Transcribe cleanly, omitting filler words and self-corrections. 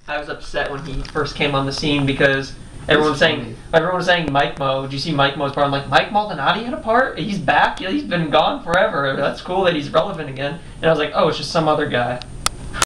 I was upset when he first came on the scene because everyone was saying Mike Mo. Did you see Mike Mo's part? I'm like, Mike Maldonado had a part? He's back? Yeah, he's been gone forever. That's cool that he's relevant again. And I was like, oh, it's just some other guy.